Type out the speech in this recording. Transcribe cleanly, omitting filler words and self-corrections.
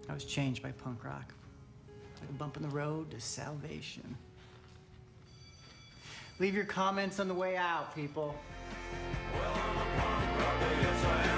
I was changed by punk rock. Like a bump in the road to salvation. Leave your comments on the way out, people. Well, I'm a punk rocker, yes I am.